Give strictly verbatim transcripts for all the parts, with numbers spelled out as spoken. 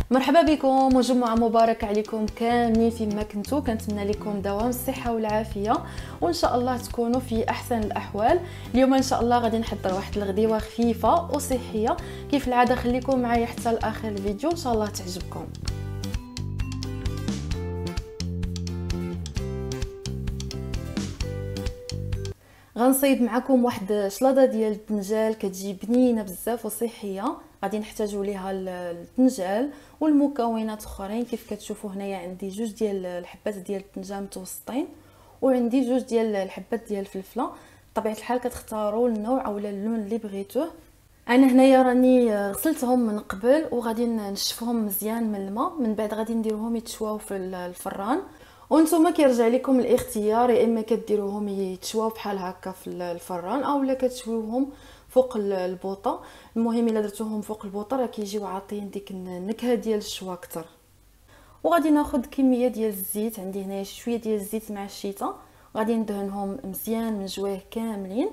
مرحبا بكم وجمعة مباركة عليكم كاملين فيما كنتو. كنتمنى لكم دوام الصحة والعافية وان شاء الله تكونوا في احسن الاحوال. اليوم ان شاء الله غادي نحضر واحد الغديوة خفيفة وصحية كيف العادة. خليكم معايا حتى لاخر الفيديو ان شاء الله تعجبكم. غنصيد معكم واحد شلاضه ديال الدنجال كتجي بنينه بزاف وصحيه. غادي نحتاجوا ليها الدنجال والمكونات اخرين. كيف كتشوفوا هنايا عندي جوج ديال الحبات ديال الدنجال متوسطين وعندي جوج ديال الحبات ديال الفلفله. بطبيعه الحال كتختاروا النوع اولا اللون اللي بغيتوه. انا هنايا راني غسلتهم من قبل وغادي نشفهم مزيان من الماء، من بعد غادي نديروهم يتشواو في الفران. وانتم كيرجع لكم الاختيار، يا اما كديروهم يتشواو بحال هكا في الفران اولا كتشويوهم فوق البوطه. المهم الا درتوهم فوق البوطه راه كيجيو عاطين ديك النكهه ديال الشوا اكثر. وغادي ناخذ كميه ديال الزيت، عندي هنايا شويه ديال الزيت مع الشيطه، غادي ندهنهم مزيان من جواه كاملين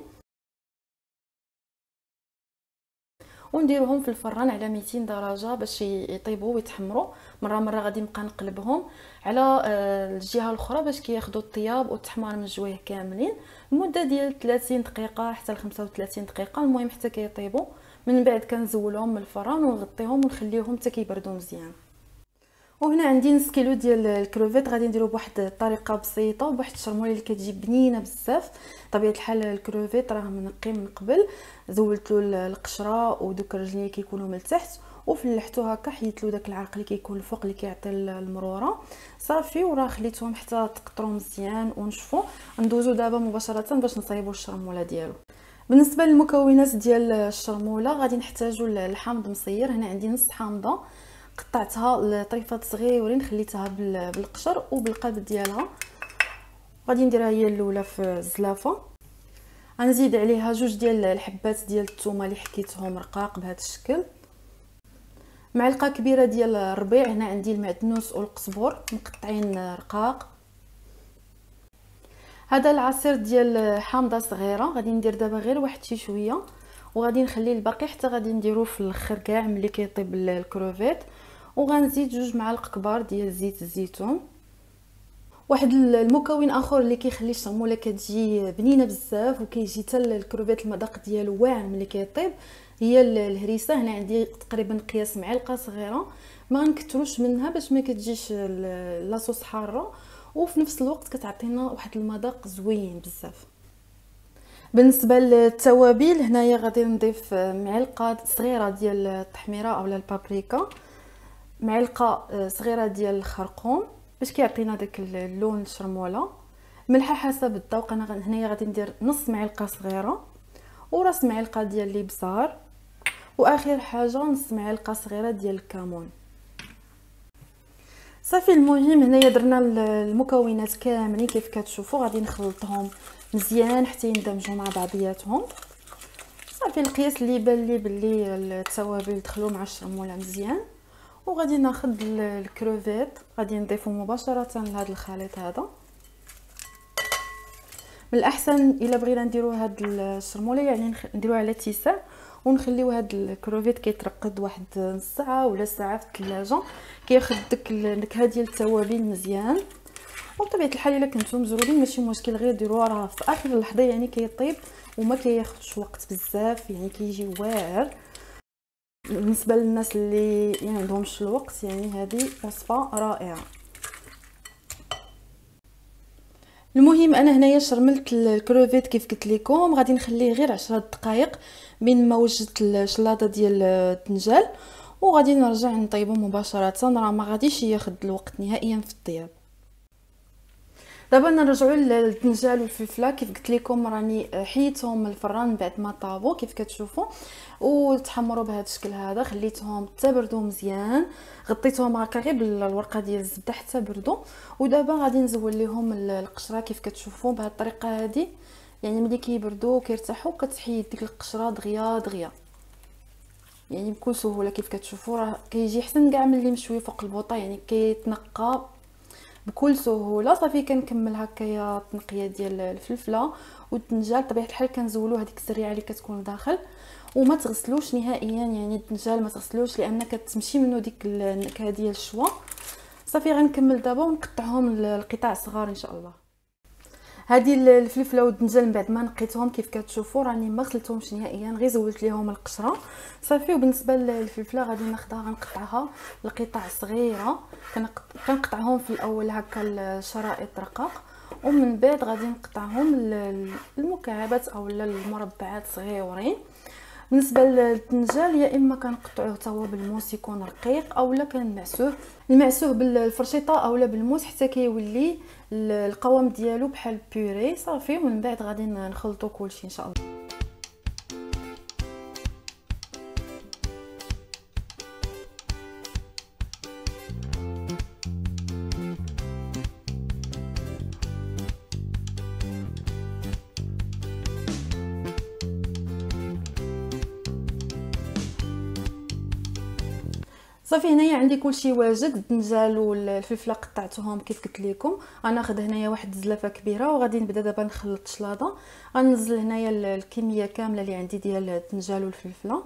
ونديروهم في الفران على مئتين درجه باش يطيبوا ويتحمروا. مره مره غادي نبقى نقلبهم على الجهه الاخرى باش كياخذوا الطياب والتحمار من جواه كاملين. المده ديال ثلاثين دقيقه حتى ل خمسة وثلاثين دقيقه، المهم حتى كيطيبوا. من بعد كنزولهم من الفران ونغطيهم ونخليهم حتى كيبردوا مزيان. وهنا عندي نص كيلو ديال الكروفيت، غادي نديرو بواحد الطريقه بسيطه وبواحد الشرموله اللي كتجي بنينه بزاف. طبيعه الحال الكروفيت راه منقي من قبل، زولتو القشره ودوك الرجلين كيكونوا من التحت وفلحتو هكا، حيدت له داك العرق اللي كيكون الفوق اللي كيعطي المروره صافي. وراه خليتهم حتى تقطروا مزيان ونشفوا. ندوزو دابا مباشره باش نصايبوا الشرموله ديالو. بالنسبه للمكونات ديال الشرموله غادي نحتاجوا الحامض مصير. هنا عندي نص حامضه قطعتها لطريفات صغيورين، خليتها بالقشر وبالقلب ديالها. غادي نديرها هي الاولى في الزلافه. غنزيد عليها جوج ديال الحبات ديال الثومه اللي حكيتهم رقاق بهذا الشكل، معلقه كبيره ديال الربيع. هنا عندي المعدنوس والقزبر مقطعين رقاق. هذا العصير ديال حامضه صغيره، غادي ندير دابا غير واحد شي شويه وغادي نخلي الباقي حتى غادي نديروه في الاخر كاع ملي كيطيب الكروفيت. وغنزيد جوج معالق كبار ديال زيت الزيتون. واحد المكون اخر اللي كيخلي الشرموله كتجي بنينه بزاف وكيجي حتى الكروفيت المذاق ديالو واعر ملي كيطيب هي الهريسه. هنا عندي تقريبا قياس معلقه صغيره، ما غنكثروش منها باش ما كتجيش لاصوص حاره وفي نفس الوقت كتعطينا واحد المذاق زوين بزاف. بالنسبه للتوابل هنايا غادي نضيف معلقه صغيره ديال التحميره اولا البابريكا، معلقه صغيره ديال الخرقوم باش كيعطينا داك اللون الشرموله، ملح حسب الذوق. انا هنايا غادي ندير نص معلقه صغيره، وراس معلقه ديال الابزار، واخر حاجه نص معلقه صغيره ديال الكمون. صافي المهم هنايا درنا المكونات كاملين كيف كتشوفوا. غادي نخلطهم مزيان حتى يندمجوا مع بعضياتهم. صافي القياس اللي بان لي بلي التوابل دخلوا مع الشرموله مزيان. وغادي ناخذ الكروفيت غادي نضيفه مباشره لهذا الخليط هذا. من الاحسن الا بغينا نديرو هاد الشرموله يعني نديروها على اتساع ونخليو هاد الكروفيت كيترقد واحد نص ساعه ولا ساعه في الثلاجه، كياخذ ديك النكهه ديال التوابل مزيان. وبطبيعه الحال الا كنتو مزرودين ماشي مشكل، غير ديروها راه في اخر اللحظه يعني كيطيب وما كياخذش وقت بزاف، يعني كيجي واعر. بالنسبه للناس اللي يعني عندهمش الوقت يعني هذه وصفه رائعه. المهم انا هنايا شرملت الكروفيت كيف قلت لكم، غادي نخليه غير عشرة دقائق بين ما وجدت الشلاضه ديال الدنجال وغادي نرجع نطيبه مباشره. راه ما غاديش ياخذ الوقت نهائيا في الطياب. دابا نرجعوا للدنجال والفلفله. كيف قلت لكم راني حيتهم من الفران بعد ما طابوا كيف كتشوفوا وتحمروا بهذا الشكل هذا. خليتهم حتى بردوا مزيان، غطيتهم هكا غير بالورقه ديال الزبده حتى بردوا. ودابا غادي نزول لهم القشره كيف كتشوفوا بهذه الطريقه هذه. يعني ملي كيبردوا وكيرتاحوا كتحيد ديك القشره دغيا دغيا يعني بكل سهوله. كيف كتشوفوا راه كيجي حسن كاع ملي مشوي فوق البوطه، يعني كيتنقى بكل سهوله. صافي كنكمل هكايا التنقيه ديال الفلفله والدنجال. بطبيعه الحال كنزولوا هذيك السريعه اللي كتكون داخل، وما تغسلوش نهائيا، يعني الدنجال ما تغسلوش لان كتمشي منه ديك النكهه ديال الشوا. صافي غنكمل دابا ونقطعهم لقطع صغار ان شاء الله. هذه الفلفله والدنجال من بعد ما نقيتهم كيف كتشوفوا راني ما غسلتهمش نهائيا، غير زولت ليهم القشره صافي. وبالنسبه للفلفله غادي ناخذها غنقطعها لقطع صغيره، كنقطعهم في الاول هكا الشرائط رقاق، ومن بعد غادي نقطعهم المكعبات او المربعات صغيورين. بالنسبه للدنجال يا اما كنقطعوه حتى هو بالموس يكون رقيق، اولا كنمعسوه المعسوه بالفرشيطه اولا بالموس حتى كيولي القوام ديالو بحال بيوري صافي. ومن بعد غادي نخلطوا كلشي ان شاء الله. صافي هنايا عندي كلشي واجد. الدنجال والفلفله قطعتهم كيف قلت لكم. غناخذ هنايا واحد الزلافه كبيره وغادي نبدا دابا نخلط الشلاضه. غننزل هنايا الكميه كامله اللي عندي ديال الدنجال والفلفله.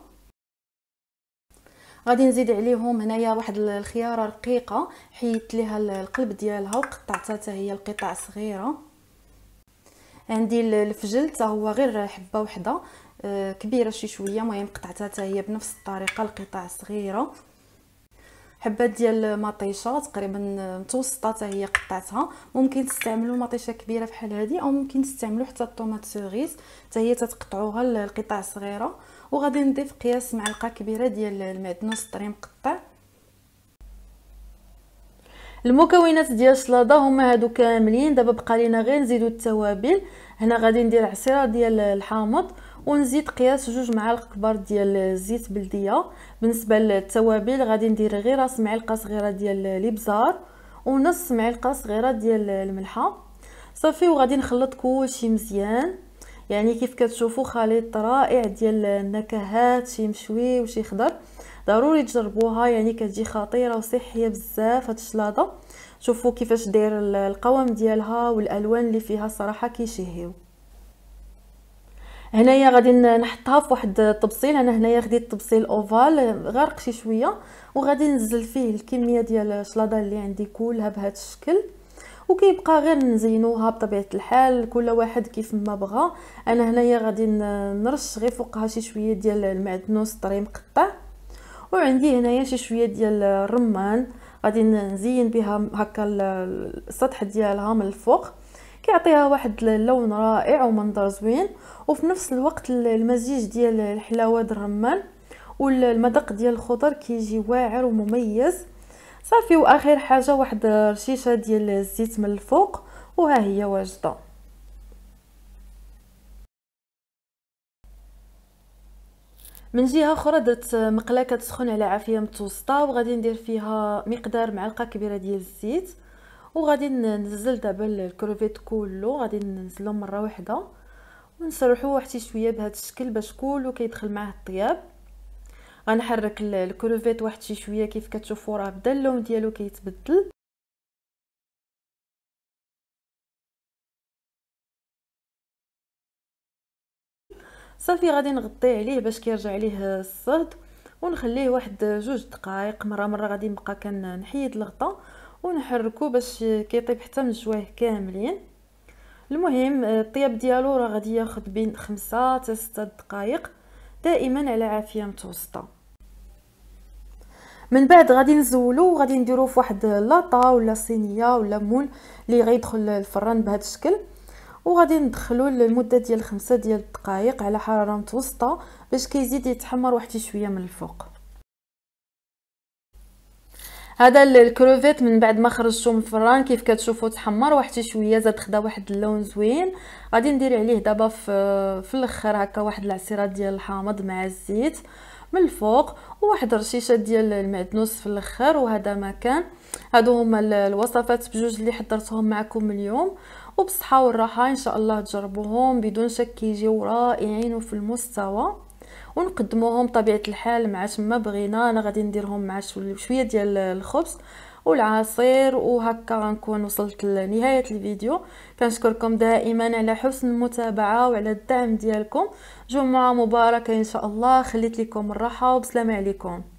غادي نزيد عليهم هنايا واحد الخياره رقيقه حيدت ليها القلب ديالها وقطعتها حتى هي لقطع صغيره. عندي الفجل حتى هو غير حبه وحده كبيره شي شويه، المهم قطعتها حتى هي بنفس الطريقه لقطع صغيره. حبات ديال مطيشه تقريبا متوسطه حتى هي قطعتها. ممكن تستعملوا مطيشه كبيره بحال هذه او ممكن تستعملوا حتى الطوماط سيغيس حتى هي تتقطعوها لقطع صغيره. وغادي نضيف قياس معلقه كبيره ديال المعدنوس الطري مقطع. المكونات ديال الشلاضه هما هادو كاملين. دابا بقى لينا غير نزيدو التوابل. هنا غادي ندير عصيره ديال الحامض ونزيد قياس جوج معالق كبار ديال الزيت بلديه. بالنسبه للتوابل غادي ندير غير راس معلقه صغيره ديال الابزار ونص معلقه صغيره ديال الملحه صافي. وغادي نخلط كلشي مزيان، يعني كيف كتشوفوا خليط رائع ديال النكهات، شي مشوي وشي خضر. ضروري تجربوها، يعني كتجي خطيره وصحيه بزاف هاد الشلاضه. شوفوا كيفاش داير القوام ديالها والالوان اللي فيها صراحه كيشهيو. هنايا غادي نحطها في واحد الطبسيل. انا هنايا خديت طبسيل اوفال غارق شي شويه، وغادي ننزل فيه الكميه ديال الشلاضه اللي عندي كلها بهذا الشكل. وكيبقى غير نزينوها بطبيعه الحال كل واحد كيف ما بغى. انا هنايا غادي نرش غير فوقها شي شويه ديال المعدنوس الطري مقطع، وعندي هنايا شي شويه ديال الرمان غادي نزين بها هكا السطح ديالها من الفوق، كيعطيها واحد اللون رائع ومنظر زوين. وفي نفس الوقت المزيج ديال الحلاوه د الرمان والمذاق ديال الخضر كيجي واعر ومميز صافي. واخر حاجه واحد رشيشه ديال الزيت من الفوق وها هي واجده. من جهه اخرى درت مقله كتسخن على عافيه متوسطه، وغادي ندير فيها مقدار معلقه كبيره ديال الزيت. وغادي ننزل دابا الكروفيت كله، غادي ننزلهم مره واحده ونسرحوه واحد شويه بهذا الشكل باش كله كيدخل معاه الطياب. غنحرك الكروفيت واحد شي شويه كيف كتشوفوا راه بدا اللون ديالو كيتبدل. صافي غادي نغطيه عليه باش كيرجع ليه الصهد ونخليه واحد جوج دقائق. مره مره غادي نبقى كنحيد الغطاء ونحركو باش كيطيب حتى من الجواه كاملين. المهم الطياب ديالو راه غادي ياخذ بين خمسة حتى ستة دقائق دائما على عافيه متوسطه. من بعد غادي نزولو وغادي نديروه في واحد لاطا ولا صينيه ولا مول اللي غيدخل الفران بهذا الشكل، وغادي ندخلو للمده ديال خمسة ديال الدقائق على حراره متوسطه باش كيزيد يتحمر واحد شويه من الفوق. هذا الكروفيت من بعد ما خرجته من الفران كيف كتشوفوا تحمر واحد شويه، زاد خدا واحد اللون زوين. غادي ندير عليه دابا في في الاخر هكا واحد العصيره ديال الحامض مع الزيت من الفوق وواحد رشيشه ديال المعدنوس في الاخر. وهذا ما كان. هادو هما الوصفات بجوج اللي حضرتهم معكم اليوم، وبصحه والراحه ان شاء الله تجربوهم بدون شك كيجيو رائعين وفي المستوى، ونقدموهم طبيعه الحال مع ما بغينا. انا غادي نديرهم مع شويه ديال الخبز والعصير. وهكا غنكون وصلت لنهايه الفيديو. كنشكركم دائما على حسن المتابعه وعلى الدعم ديالكم. جمعه مباركه ان شاء الله. خليت لكم الراحه وبسلامه عليكم.